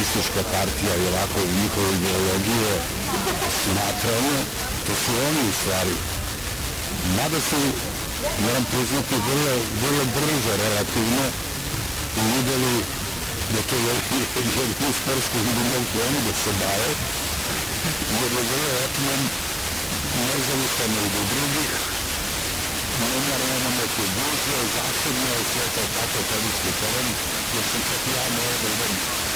komunistička partija i ovako njihove ideologije smatramo, to su oni u stvari. Mada su, moram priznati, vrlo brzo relativno videli da to je jednu sportsku vidimovku oni da se bave, jer je vrlo etmen, nezavistan od drugih, nema neke duže, zasebno je sve to tako terijski teren, jer sam čak ja morao da idem